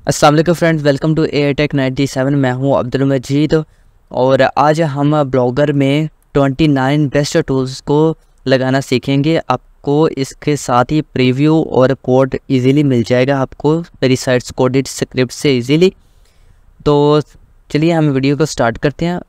अस्सलाम वालेकुम friends, welcome to Airtech 97। मैं हूं अब्दुल मजीद और आज हम ब्लॉगर में 29 बेस्ट टूल्स को लगाना सीखेंगे। आपको इसके साथ ही प्रीव्यू और कोड इजीली मिल जाएगा आपको मेरी साइट्स कोडेड स्क्रिप्ट से इजीली। तो चलिए हम वीडियो को स्टार्ट करते हैं।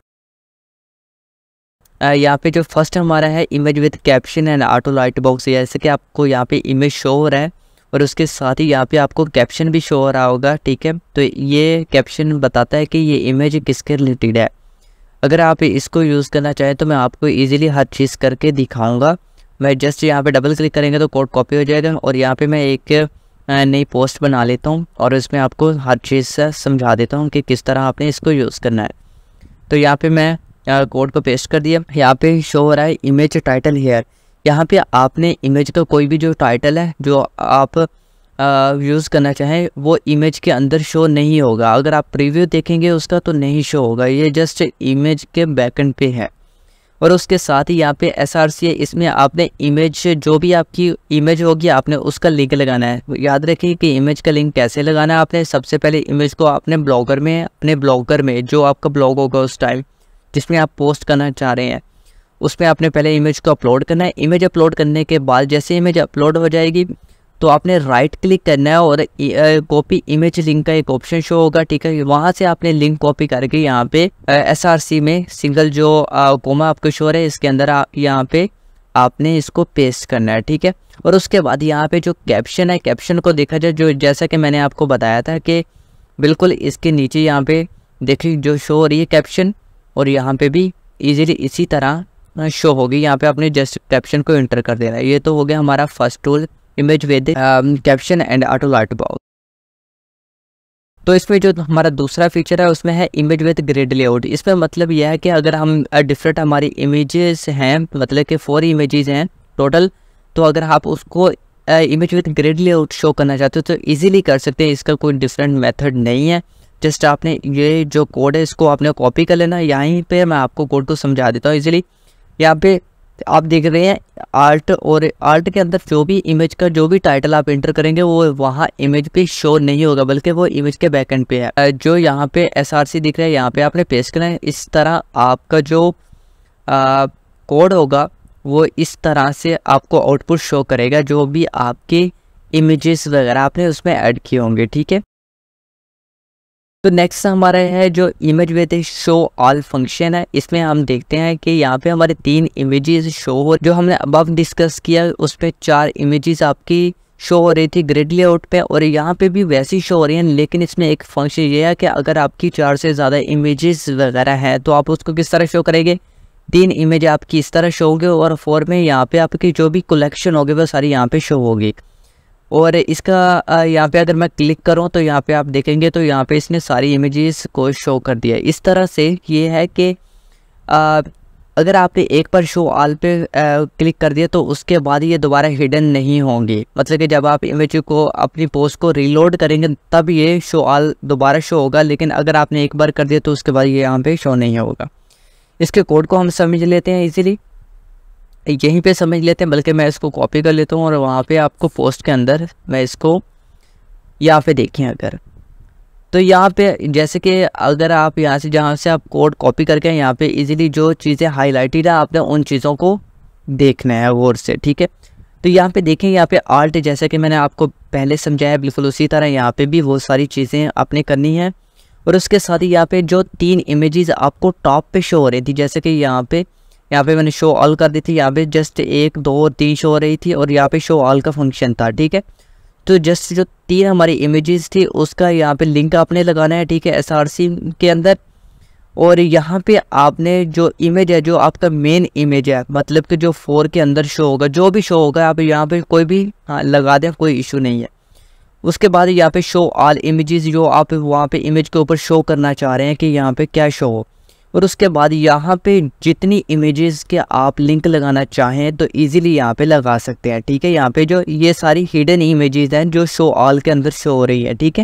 यहाँ पे जो फर्स्ट हमारा है image with caption and auto lightbox, जैसे कि आपको यहाँ पे इमेज शो हो रहा है और उसके साथ ही यहाँ पे आपको कैप्शन भी शो हो रहा होगा। ठीक है, तो ये कैप्शन बताता है कि ये इमेज किसके रिलेटेड है। अगर आप इसको यूज़ करना चाहें तो मैं आपको इजीली हर चीज़ करके दिखाऊंगा। मैं जस्ट यहाँ पे डबल क्लिक करेंगे तो कोड कॉपी हो जाएगा और यहाँ पे मैं एक नई पोस्ट बना लेता हूँ और इसमें आपको हर चीज़ से समझा देता हूँ कि किस तरह आपने इसको यूज़ करना है। तो यहाँ पे मैं कोड को पेस्ट कर दिया। यहाँ पे शो हो रहा है इमेज टाइटल हेयर। यहाँ पे आपने इमेज का कोई भी जो टाइटल है जो आप यूज़ करना चाहें वो इमेज के अंदर शो नहीं होगा। अगर आप प्रीव्यू देखेंगे उसका तो नहीं शो होगा, ये जस्ट इमेज के बैकएंड पे है। और उसके साथ ही यहाँ पे SRC है, इसमें आपने इमेज जो भी आपकी इमेज होगी आपने उसका लिंक लगाना है। याद रखिए कि इमेज का लिंक कैसे लगाना है। आपने सबसे पहले इमेज को अपने ब्लॉगर में जो आपका ब्लॉग होगा उस टाइम जिसमें आप पोस्ट करना चाह रहे हैं उसमें आपने पहले इमेज को अपलोड करना है। इमेज अपलोड करने के बाद जैसे इमेज अपलोड हो जाएगी तो आपने राइट क्लिक करना है और कॉपी इमेज लिंक का एक ऑप्शन शो होगा। ठीक है, वहाँ से आपने लिंक कॉपी करके यहाँ पे SRC में सिंगल जो कोमा आपको शो है इसके अंदर यहाँ पे आपने इसको पेस्ट करना है। ठीक है, और उसके बाद यहाँ पे जो कैप्शन है कैप्शन को देखा जाए जो जैसा कि मैंने आपको बताया था कि बिल्कुल इसके नीचे यहाँ पे देखिए जो शो हो रही है कैप्शन, और यहाँ पे भी इजीली इसी तरह शो होगी। यहाँ पे आपने जस्ट कैप्शन को एंटर कर देना है। ये तो हो गया हमारा first tool image with caption and auto lightbox. तो इसमें जो हमारा दूसरा फीचर है उसमें है इमेज विद ग्रिड लेआउट। इसमें मतलब यह है कि अगर हम डिफरेंट हमारी इमेजेस हैं, मतलब कि 4 इमेजेस हैं टोटल, तो अगर आप उसको image with grid layout show करना चाहते हो तो इजीली कर सकते हैं। इसका कोई डिफरेंट मेथड नहीं है। जस्ट आपने ये जो कोड है इसको आपने कॉपी कर लेना। यहीं पे मैं आपको कोड को समझा देता हूँ इजीली। यहाँ पे आप देख रहे हैं आर्ट, और आर्ट के अंदर जो भी इमेज का जो भी टाइटल आप एंटर करेंगे वो वहाँ इमेज पे शो नहीं होगा बल्कि वो इमेज के बैकएंड पे है। जो यहाँ पे SRC दिख रहा है यहाँ पे आपने पेस्ट करना है। इस तरह आपका जो कोड होगा वो इस तरह से आपको आउटपुट शो करेगा जो भी आपके इमेजेस वगैरह आपने उसमें ऐड किए होंगे। ठीक है, तो नेक्स्ट हमारा है जो image with show all function है। इसमें हम देखते हैं कि यहाँ पे हमारे 3 इमेजेस शो हो, जो हमने अबव डिस्कस किया उस पर 4 इमेजेस आपकी शो हो रही थी ग्रिड लेआउट पे, और यहाँ पे भी वैसी शो हो रही हैं। लेकिन इसमें एक फंक्शन ये है कि अगर आपकी 4 से ज़्यादा इमेजेस वगैरह हैं तो आप उसको किस तरह शो करेंगे। 3 इमेज आपकी इस तरह शो होगी और 4 में यहाँ पे आपकी जो भी कलेक्शन होगी वो सारी यहाँ पे शो होगी। और इसका यहाँ पे अगर मैं क्लिक करूँ तो यहाँ पे आप देखेंगे तो यहाँ पे इसने सारी इमेजेस को शो कर दिया। इस तरह से ये है कि अगर आपने एक बार शो ऑल पे क्लिक कर दिया तो उसके बाद ये दोबारा हिडन नहीं होंगे। मतलब कि जब आप इमेज को अपनी पोस्ट को रीलोड करेंगे तब ये शो ऑल दोबारा शो होगा, लेकिन अगर आपने एक बार कर दिया तो उसके बाद ये यहाँ पे शो नहीं होगा। इसके कोड को हम समझ लेते हैं इजीली, यहीं पे समझ लेते हैं, बल्कि मैं इसको कॉपी कर लेता हूँ और वहाँ पे आपको पोस्ट के अंदर मैं इसको यहाँ पे देखें अगर तो यहाँ पे जैसे कि अगर आप यहाँ से जहाँ से आप कोड कॉपी करके यहाँ पे इजीली जो चीज़ें हाईलाइटेड है आपने उन चीज़ों को देखना है गौर से। ठीक है, तो यहाँ पे देखें यहाँ पे आर्ट जैसे कि मैंने आपको पहले समझाया बिल्कुल उसी तरह यहाँ पे भी वो सारी चीज़ें आपने करनी है। और उसके साथ ही यहाँ पे जो 3 इमेजेस आपको टॉप पे शो हो रही थी, जैसे कि यहाँ पे मैंने शो ऑल कर दी थी। यहाँ पे जस्ट 1 2 और 3 शो हो रही थी और यहाँ पे शो ऑल का फंक्शन था। ठीक है, तो जस्ट जो 3 हमारी इमेजेस थी उसका यहाँ पे लिंक आपने लगाना है। ठीक है, SRC के अंदर, और यहाँ पे आपने जो इमेज है जो आपका मेन इमेज है मतलब कि जो 4 के अंदर शो होगा जो भी शो होगा आप यहाँ पे कोई भी लगा दें, कोई इशू नहीं है। उसके बाद यहाँ पे शो ऑल इमेजेस जो आप वहाँ पे इमेज के ऊपर शो करना चाह रहे हैं कि यहाँ पे क्या शो हो, और उसके बाद यहाँ पे जितनी इमेजेस के आप लिंक लगाना चाहें तो इजीली यहाँ पे लगा सकते हैं। ठीक है, यहाँ पे जो ये सारी हिडन इमेजेस हैं जो शो ऑल के अंदर शो हो रही है। ठीक है,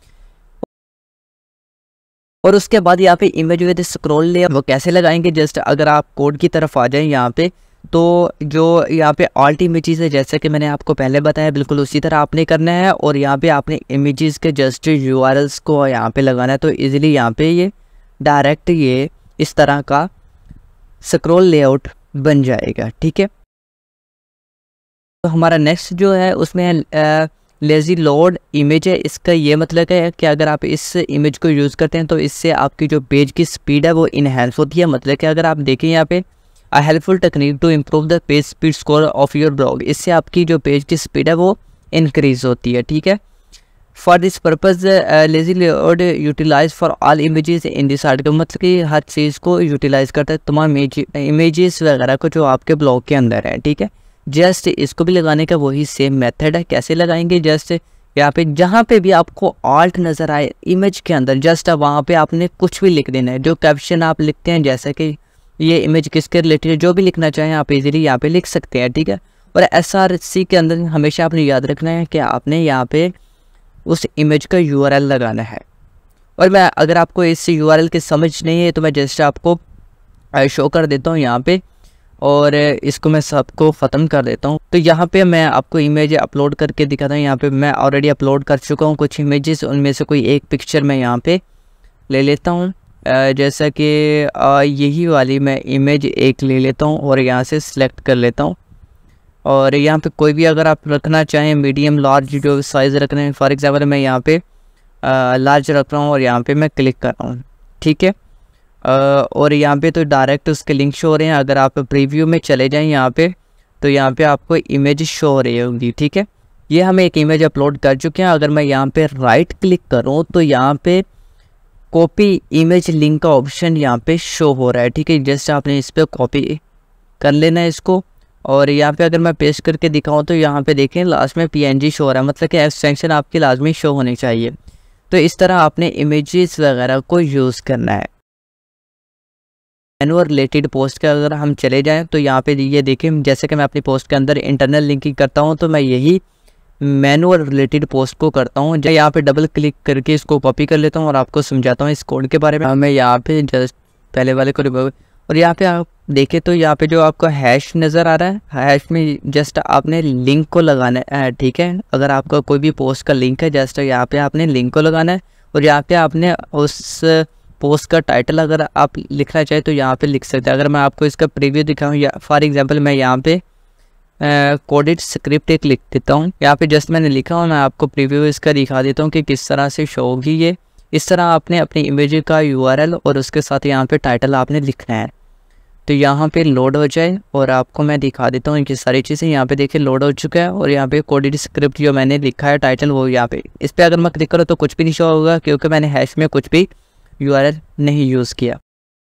और उसके बाद यहाँ पे इमेज विद स्क्रॉल लेयर वो कैसे लगाएंगे, जस्ट अगर आप कोड की तरफ आ जाएं यहाँ पे तो जो यहाँ पे ऑल्ट इमेजेस है, जैसे कि मैंने आपको पहले बताया, बिल्कुल उसी तरह आपने करना है। और यहाँ पे आपने इमेजेस के जस्ट यूआरएल्स को यहाँ पे लगाना है, तो इजीली यहाँ पे ये डायरेक्ट ये इस तरह का स्क्रॉल लेआउट बन जाएगा, ठीक है। तो हमारा नेक्स्ट जो है उसमें लेज़ी लोड इमेज है। इसका ये मतलब है कि अगर आप इस इमेज को यूज़ करते हैं तो इससे आपकी जो पेज की स्पीड है वो इन्हेंस होती है। मतलब कि अगर आप देखें यहाँ पे a helpful technique to improve the page speed score of your blog, इससे आपकी जो पेज की स्पीड है वो इंक्रीज होती है, ठीक है। For this purpose lazy load utilize for all images in this article, मतलब कि हर चीज़ को यूटिलाइज करता है, तमाम इमेजेस वगैरह को जो आपके ब्लॉग के अंदर है, ठीक है। जस्ट इसको भी लगाने का वही सेम मेथड है। कैसे लगाएंगे, जस्ट यहाँ पे जहाँ पे भी आपको ऑल्ट नज़र आए इमेज के अंदर, जस्ट वहाँ पे आपने कुछ भी लिख देना है। जो कैप्शन आप लिखते हैं, जैसे कि ये इमेज किसके रिलेटेड है, जो भी लिखना चाहें आप इजीली यहाँ पे लिख सकते हैं, ठीक है। और SRC के अंदर हमेशा आपने याद रखना है कि आपने यहाँ पे उस इमेज का URL लगाना है। और मैं अगर आपको इस URL की समझ नहीं है तो मैं जस्ट आपको शो कर देता हूँ यहाँ पे, और इसको मैं सबको ख़त्म कर देता हूँ। तो यहाँ पे मैं आपको इमेज अपलोड करके दिखाता हूँ। यहाँ पे मैं ऑलरेडी अपलोड कर चुका हूँ कुछ इमेजेस, उनमें से कोई एक पिक्चर मैं यहाँ पे ले लेता हूँ। जैसा कि यही वाली मैं इमेज एक ले लेता हूँ और यहाँ से सिलेक्ट कर लेता हूँ। और यहाँ पे कोई भी अगर आप रखना चाहें मीडियम लार्ज जो साइज़ रखना है, फॉर एग्ज़ाम्पल मैं यहाँ पे लार्ज रख रहा हूँ और यहाँ पे मैं क्लिक कर रहा हूँ, ठीक है। और यहाँ पे तो डायरेक्ट उसके लिंक शो हो रहे हैं। अगर आप प्रीव्यू में चले जाएं यहाँ पे, तो यहाँ पे आपको इमेज शो हो रही होगी, ठीक है। ये हम एक इमेज अपलोड कर चुके हैं। अगर मैं यहाँ पे राइट क्लिक करूँ तो यहाँ पे कॉपी इमेज लिंक का ऑप्शन यहाँ पे शो हो रहा है, ठीक है। जस्ट आपने इस पर कॉपी कर लेना है इसको। और यहाँ पे अगर मैं पेस्ट करके दिखाऊँ तो यहाँ पे देखें लास्ट में PNG शो हो रहा है, मतलब कि एक्सटेंशन आपकी लाजमी शो होनी चाहिए। तो इस तरह आपने इमेजेस वगैरह को यूज़ करना है। मैनुअल रिलेटेड पोस्ट का अगर हम चले जाएं तो यहाँ पे ये देखें, जैसे कि मैं अपनी पोस्ट के अंदर इंटरनल लिंकिंग करता हूँ तो मैं यही मैनुअल रिलेटेड पोस्ट को करता हूँ। यहाँ पे डबल क्लिक करके इसको कॉपी कर लेता हूँ और आपको समझाता हूँ इस कोड के बारे में। मैं यहाँ पे जस्ट पहले वाले को, और यहाँ पे आप देखें तो यहाँ पे जो आपको हैश नज़र आ रहा है, हैश में जस्ट आपने लिंक को लगाना है, ठीक है। अगर आपका कोई भी पोस्ट का लिंक है, जस्ट यहाँ पे आपने लिंक को लगाना है। और यहाँ पे आपने उस पोस्ट का टाइटल अगर आप लिखना चाहें तो यहाँ पे लिख सकते हैं। अगर मैं आपको इसका प्रीव्यू दिखाऊँ, या फॉर एग्जांपल मैं यहाँ पे कोडेड स्क्रिप्ट एक लिख देता हूँ। यहाँ पे जस्ट मैंने लिखा हूँ, मैं आपको प्रीव्यू इसका दिखा देता हूँ कि किस तरह से शो होगी ये। इस तरह आपने अपनी इमेज का URL और उसके साथ यहाँ पे टाइटल आपने लिखना है। तो यहाँ पे लोड हो जाए और आपको मैं दिखा देता हूँ कि सारी चीज़ें यहाँ पे देखिए लोड हो चुका है। और यहाँ पे कोडेड स्क्रिप्ट जो मैंने लिखा है टाइटल, वो यहाँ पे इस पर अगर मैं क्लिक करूँ तो कुछ भी नहीं शो होगा, क्योंकि मैंने हैश में कुछ भी URL नहीं यूज़ किया।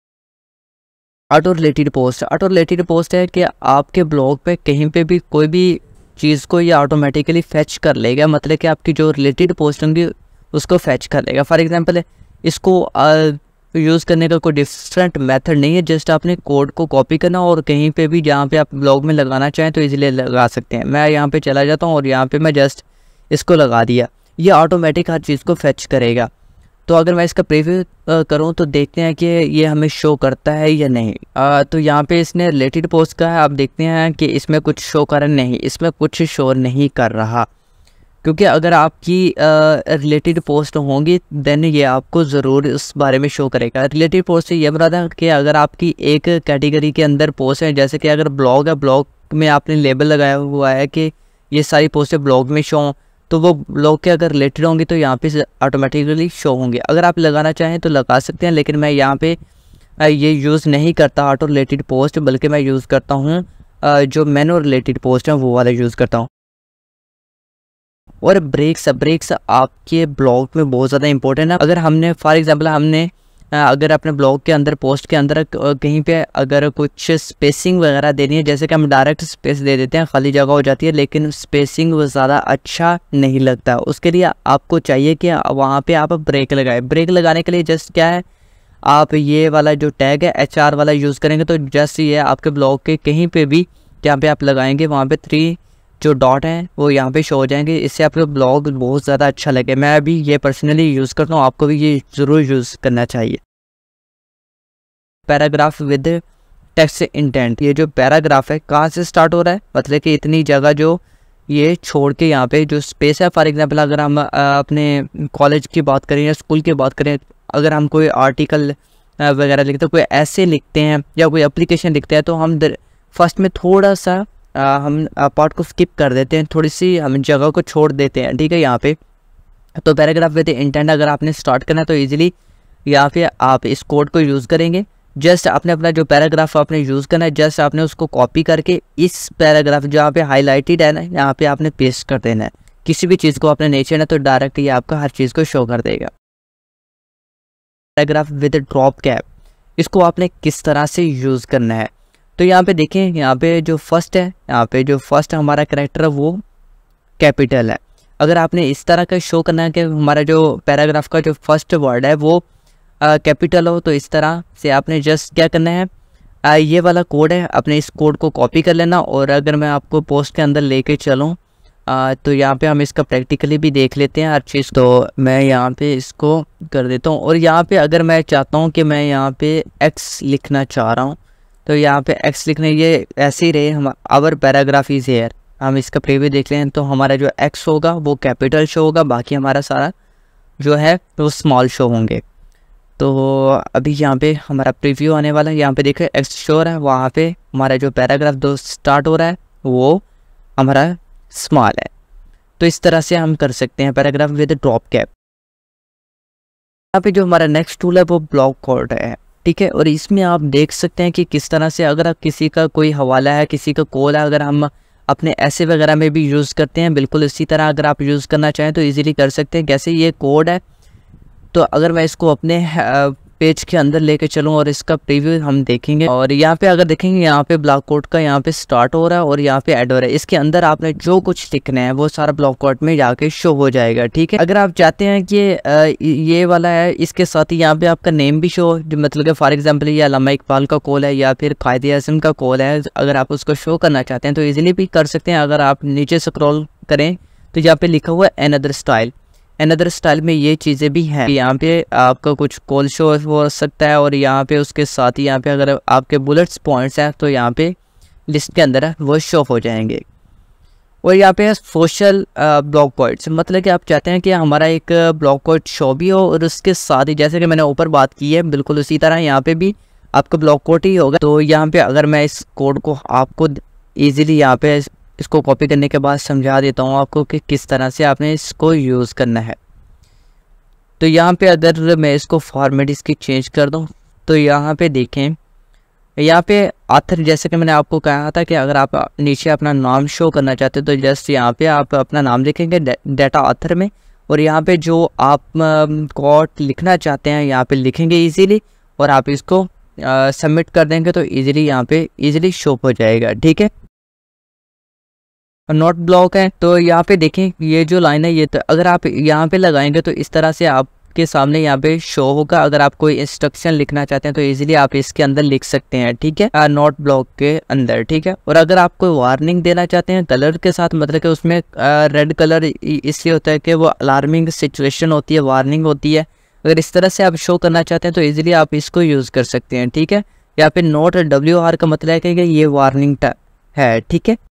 ऑटो रिलेटेड पोस्ट है कि आपके ब्लॉग पे कहीं पे भी कोई भी चीज़ को ये ऑटोमेटिकली फैच कर लेगा, मतलब कि आपकी जो रिलेटेड पोस्ट होंगी उसको फैच कर लेगा। फॉर एग्जांपल इसको यूज़ करने का कोई डिफरेंट मेथड नहीं है, जस्ट आपने कोड को कॉपी करना और कहीं पे भी जहाँ पे आप ब्लॉग में लगाना चाहें तो इजीली लगा सकते हैं। मैं यहाँ पे चला जाता हूँ और यहाँ पे मैं जस्ट इसको लगा दिया, ये ऑटोमेटिक हर चीज़ को फैच करेगा। तो अगर मैं इसका प्रीव्यू करूं तो देखते हैं कि ये हमें शो करता है या नहीं। तो यहाँ पे इसने रिलेटेड पोस्ट का है, आप देखते हैं कि इसमें कुछ शो कर रहा नहीं, इसमें कुछ शो नहीं कर रहा, क्योंकि अगर आपकी रिलेटेड पोस्ट होंगी देन ये आपको ज़रूर उस बारे में शो करेगा। रिलेटेड पोस्ट से ये मुराद है कि अगर आपकी एक कैटेगरी के अंदर पोस्ट है, जैसे कि अगर ब्लॉग है, ब्लॉग में आपने लेबल लगाया हुआ है कि ये सारी पोस्टें ब्लॉग में शो हों, तो वो ब्लॉग के अगर रिलेटेड होंगी तो यहाँ पे ऑटोमेटिकली शो होंगे। अगर आप लगाना चाहें तो लगा सकते हैं, लेकिन मैं यहाँ पे ये यूज़ नहीं करता ऑटो रिलेटेड पोस्ट, बल्कि मैं यूज़ करता हूँ जो मैनुअल रिलेटेड पोस्ट है वो वाला यूज़ करता हूँ। और ब्रेक्स आपके ब्लॉग में बहुत ज़्यादा इंपॉर्टेंट है। अगर हमने फॉर एग्जांपल हमने अगर अपने ब्लॉग के अंदर पोस्ट के अंदर कहीं पे अगर कुछ स्पेसिंग वगैरह देनी है, जैसे कि हम डायरेक्ट स्पेस दे देते हैं, खाली जगह हो जाती है, लेकिन स्पेसिंग वो ज़्यादा अच्छा नहीं लगता। उसके लिए आपको चाहिए कि वहाँ पे आप ब्रेक लगाएं। ब्रेक लगाने के लिए जस्ट क्या है, आप ये वाला जो टैग है HR वाला यूज़ करेंगे तो जस्ट ये आपके ब्लॉग के कहीं पे भी जहाँ पे आप लगाएंगे वहाँ पे 3 जो डॉट हैं वो यहाँ पे शो हो जाएंगे। इससे आपका ब्लॉग बहुत ज़्यादा अच्छा लगे। मैं अभी ये पर्सनली यूज़ करता हूँ, आपको भी ये ज़रूर यूज़ करना चाहिए। पैराग्राफ विद टेक्स्ट इंटेंट, ये जो पैराग्राफ है कहाँ से स्टार्ट हो रहा है, मतलब कि इतनी जगह जो ये छोड़ के यहाँ पे जो स्पेस है, फॉर एग्जांपल अगर हम अपने कॉलेज की बात करें या स्कूल की बात करें, अगर हम कोई आर्टिकल वगैरह लिखते हैं, कोई ऐसे लिखते हैं या कोई एप्लीकेशन लिखते हैं, तो हम फर्स्ट में थोड़ा सा हम पार्ट को स्किप कर देते हैं, थोड़ी सी हम जगह को छोड़ देते हैं, ठीक है। यहाँ पे तो पैराग्राफ विद इंटेंट अगर आपने स्टार्ट करना है तो ईजिली यहाँ पे आप इस कोड को यूज़ करेंगे। जस्ट आपने अपना जो पैराग्राफ आपने यूज़ करना है, जस्ट आपने उसको कॉपी करके इस पैराग्राफ जहाँ पे हाईलाइटेड है ना, यहाँ पे आपने पेस्ट कर देना है। किसी भी चीज़ को आपने नीचे ना तो डायरेक्ट ये आपका हर चीज़ को शो कर देगा। पैराग्राफ विद ड्रॉप कैप, इसको आपने किस तरह से यूज़ करना है, तो यहाँ पे देखें, यहाँ पे जो फर्स्ट है, यहाँ पे जो फर्स्ट हमारा कैरेक्टर है वो कैपिटल है। अगर आपने इस तरह का शो करना है कि हमारा जो पैराग्राफ का जो फर्स्ट वर्ड है वो कैपिटल हो, तो इस तरह से आपने जस्ट क्या करना है, ये वाला कोड है, अपने इस कोड को कॉपी कर लेना। और अगर मैं आपको पोस्ट के अंदर लेके चलूँ तो यहाँ पे हम इसका प्रैक्टिकली भी देख लेते हैं हर चीज़। तो मैं यहाँ पे इसको कर देता हूँ, और यहाँ पे अगर मैं चाहता हूँ कि मैं यहाँ पे एक्स लिखना चाह रहा हूँ, तो यहाँ पे एक्स लिखने, ये ऐसे ही रहे, हम आवर पैराग्राफ इज़ हेयर, हम इसका प्रीव्यू देख लें तो हमारा जो एक्स होगा वो कैपिटल शो होगा, बाकी हमारा सारा जो है वो स्मॉल शो होंगे। तो अभी यहाँ पे हमारा प्रीव्यू आने वाला है, यहाँ पे देखिए एक्स शो हो रहा है, वहाँ पे हमारा जो पैराग्राफ दो स्टार्ट हो रहा है वो हमारा स्मॉल है। तो इस तरह से हम कर सकते हैं पैराग्राफ विद ड्रॉप कैप। यहाँ पे जो हमारा नेक्स्ट टूल है वो ब्लॉक कोड है, ठीक है। और इसमें आप देख सकते हैं कि किस तरह से अगर आप किसी का कोई हवाला है, किसी का कॉल है, अगर हम अपने ऐसे वगैरह में भी यूज़ करते हैं, बिल्कुल इसी तरह अगर आप यूज़ करना चाहें तो इजीली कर सकते हैं। कैसे, ये कोड है, तो अगर मैं इसको अपने पेज के अंदर लेके चलूँ और इसका प्रीव्यू हम देखेंगे, और यहाँ पे अगर देखेंगे यहाँ पे ब्लॉक कोड का यहाँ पे स्टार्ट हो रहा है और यहाँ पे ऐड हो रहा है। इसके अंदर आपने जो कुछ लिखना है वो सारा ब्लॉक कोड में जाके शो हो जाएगा, ठीक है। अगर आप चाहते हैं कि ये वाला है, इसके साथ ही यहाँ पे आपका नेम भी शो, जो मतलब कि फॉर एग्जाम्पल ये अल्लामा इकबाल का कॉल है या फिर कायद-ए-आज़म का कॉल है, अगर आप उसको शो करना चाहते हैं तो ईजिली भी कर सकते हैं। अगर आप नीचे स्क्रॉल करें तो यहाँ पे लिखा हुआ है अनदर स्टाइल, अनदर स्टाइल में ये चीज़ें भी हैं। यहाँ पे आपका कुछ कॉल शो हो सकता है, और यहाँ पे उसके साथ ही यहाँ पे अगर आपके बुलेट्स पॉइंट्स हैं तो यहाँ पे लिस्ट के अंदर वो शो हो जाएंगे। और यहाँ पे सोशल ब्लॉक पॉइंट्स, मतलब कि आप चाहते हैं कि हमारा एक ब्लॉक पॉइंट शो भी हो और उसके साथ ही, जैसे कि मैंने ऊपर बात की है, बिल्कुल उसी तरह यहाँ पे भी आपका ब्लॉक कोड ही होगा। तो यहाँ पे अगर मैं इस कोड को आपको ईजिली यहाँ पे इसको कॉपी करने के बाद समझा देता हूँ आपको कि किस तरह से आपने इसको यूज़ करना है। तो यहाँ पे अगर मैं इसको फॉर्मेट इसकी चेंज कर दूँ तो यहाँ पे देखें, यहाँ पे ऑथर, जैसे कि मैंने आपको कहा था कि अगर आप नीचे अपना नाम शो करना चाहते हो तो जस्ट यहाँ पे आप अपना नाम लिखेंगे डाटा ऑथर में, और यहाँ पे जो आप कोड लिखना चाहते हैं यहाँ पे लिखेंगे इजीली, और आप इसको सबमिट कर देंगे तो इजीली यहाँ पे इजीली शो हो जाएगा, ठीक है। नोट ब्लॉक है, तो यहाँ पे देखें ये जो लाइन है, ये तो अगर आप यहाँ पे लगाएंगे तो इस तरह से आपके सामने यहाँ पे शो होगा। अगर आप कोई इंस्ट्रक्शन लिखना चाहते हैं तो इजीली आप इसके अंदर लिख सकते हैं, ठीक है, नोट ब्लॉक के अंदर, ठीक है। और अगर आप कोई वार्निंग देना चाहते हैं कलर के साथ, मतलब कि उसमें रेड कलर इसलिए होता है कि वो अलार्मिंग सिचुएशन होती है, वार्निंग होती है। अगर इस तरह से आप शो करना चाहते हैं तो ईजिली आप इसको यूज़ कर सकते हैं, ठीक है। यहाँ पे नोट WR का मतलब है कि ये वार्निंग है, ठीक है।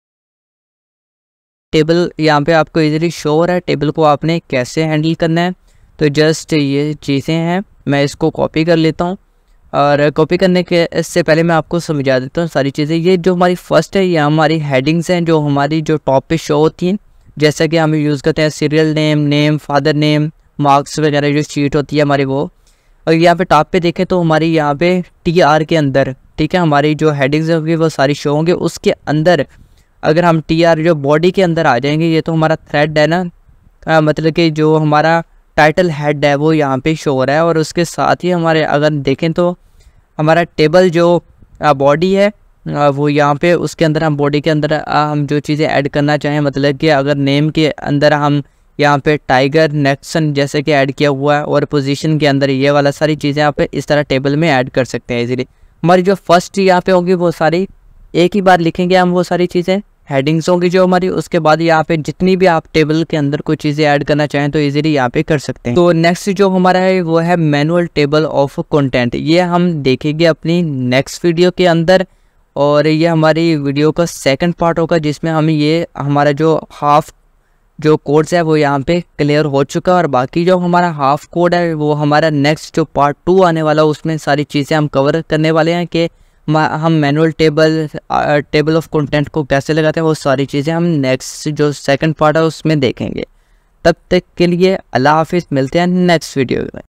टेबल यहाँ पे आपको इजीली शो हो रहा है, टेबल को आपने कैसे हैंडल करना है, तो जस्ट ये चीज़ें हैं, मैं इसको कॉपी कर लेता हूँ। और कॉपी करने के इससे पहले मैं आपको समझा देता हूँ सारी चीज़ें। ये जो हमारी फर्स्ट है, ये हमारी हेडिंग्स हैं जो हमारी जो टॉप पे शो होती हैं, जैसा कि हम यूज़ करते हैं serial name, name, father name, marks वगैरह जो शीट होती है हमारी वो। और यहाँ पे टॉप पे देखें तो हमारी यहाँ पे TR के अंदर, ठीक है, हमारी जो हेडिंग्स होंगी वो सारी शो होंगे। उसके अंदर अगर हम TR जो बॉडी के अंदर आ जाएंगे, ये तो हमारा थ्रेड है ना, मतलब कि जो हमारा टाइटल हेड है वो यहाँ पे शो हो रहा है। और उसके साथ ही हमारे अगर देखें तो हमारा टेबल जो बॉडी है वो यहाँ पे, उसके अंदर हम बॉडी के अंदर हम जो चीज़ें ऐड करना चाहें, मतलब कि अगर नेम के अंदर हम यहाँ पे टाइगर नेक्सन जैसे कि ऐड किया हुआ है, और पोजीशन के अंदर ये वाला सारी चीज़ें आप इस तरह टेबल में ऐड कर सकते हैं इजीली। हमारी जो फर्स्ट यहाँ पे होगी वो सारी एक ही बार लिखेंगे हम वो सारी चीज़ें, हेडिंग्स होंगी जो हमारी। उसके बाद यहाँ पे जितनी भी आप टेबल के अंदर कोई चीज़ें ऐड करना चाहें तो इजीली यहाँ पे कर सकते हैं। तो नेक्स्ट जो हमारा है वो है मैनुअल टेबल ऑफ कंटेंट। ये हम देखेंगे अपनी नेक्स्ट वीडियो के अंदर, और ये हमारी वीडियो का सेकंड पार्ट होगा जिसमें हम ये हमारा जो हाफ जो कोड्स है वो यहाँ पे क्लियर हो चुका है, और बाकी जो हमारा हाफ कोड है वो हमारा नेक्स्ट जो पार्ट 2 आने वाला है उसमें सारी चीज़ें हम कवर करने वाले हैं कि हम मैनुअल टेबल ऑफ कंटेंट को कैसे लगाते हैं। वो सारी चीज़ें हम नेक्स्ट जो सेकंड पार्ट है उसमें देखेंगे। तब तक के लिए अल्लाह हाफिज़, मिलते हैं नेक्स्ट वीडियो में।